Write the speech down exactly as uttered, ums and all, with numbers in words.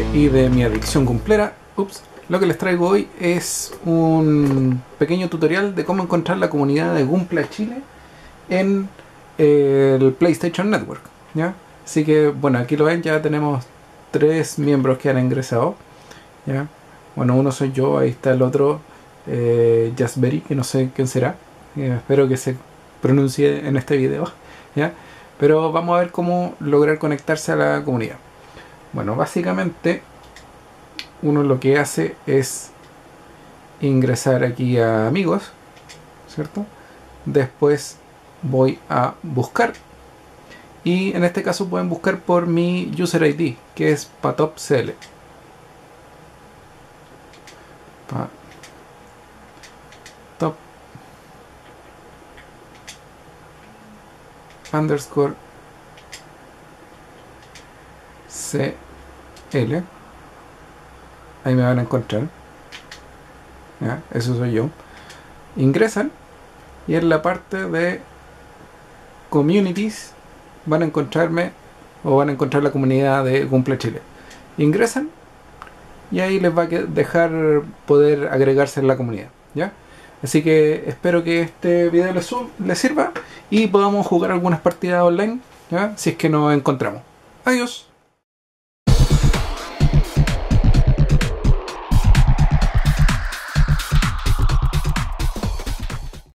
y de mi adicción cumplera, ups, lo que les traigo hoy es un pequeño tutorial de cómo encontrar la comunidad de Gunpla Chile en el PlayStation Network, ¿ya? Así que, bueno, aquí lo ven, ya tenemos tres miembros que han ingresado, ¿ya? Bueno, uno soy yo, ahí está el otro, eh, Jasberry, que no sé quién será, eh, espero que se pronuncie en este video, ¿ya? Pero vamos a ver cómo lograr conectarse a la comunidad. Bueno, básicamente uno lo que hace es ingresar aquí a amigos, ¿cierto? Después voy a buscar y en este caso pueden buscar por mi user I D, que es patopcl, patop underscore cl. Ahí me van a encontrar, ¿ya? Eso soy yo. Ingresan y en la parte de communities van a encontrarme o van a encontrar la comunidad de Gunpla Chile. Ingresan y ahí les va a dejar poder agregarse en la comunidad, ¿ya? Así que espero que este video les, les sirva y podamos jugar algunas partidas online, ¿ya? Si es que nos encontramos. Adiós.